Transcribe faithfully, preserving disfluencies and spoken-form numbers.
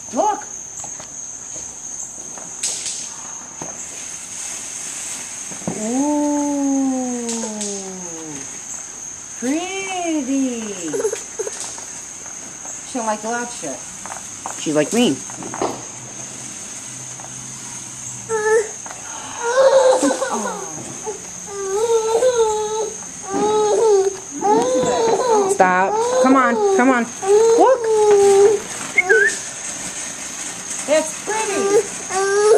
Look. Ooh. Pretty. She don't like the loud shit. She's like me. Stop. Come on. Come on. Look. It's pretty.